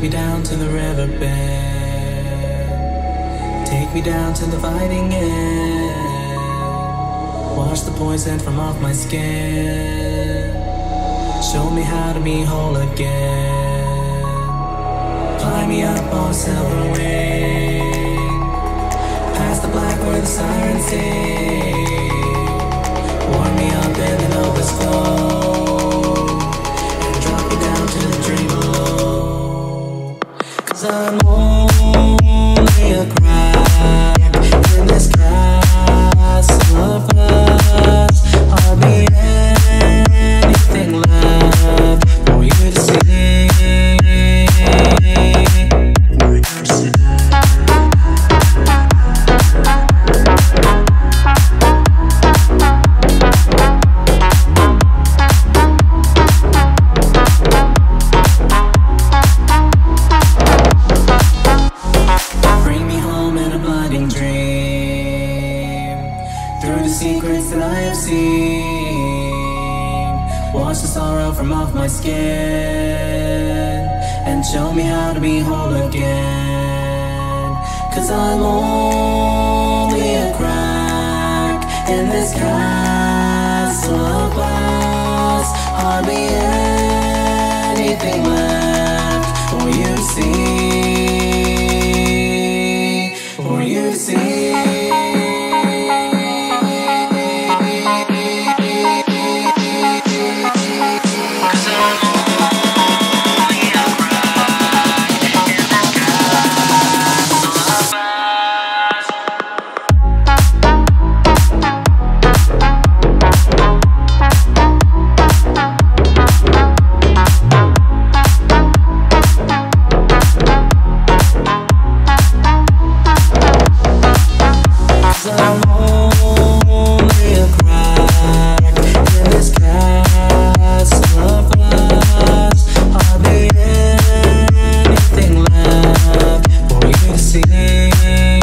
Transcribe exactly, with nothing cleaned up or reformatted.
me down to the riverbed. Take me down to the fighting end. Wash the poison from off my skin. Show me how to be whole again. Fly me up on a silver wing, past the black where the sirens sing. Warm me up in the Nova's glow, and drop me down to the dream below. Cause I'm only a crack in this castle of us. Hardly anything left for you to see. Secrets that I have seen, wash the sorrow from off my skin, and show me how to be whole again. Cause I'm only a crack in this castle of glass. Hardly anything left for you to see, for you to see. See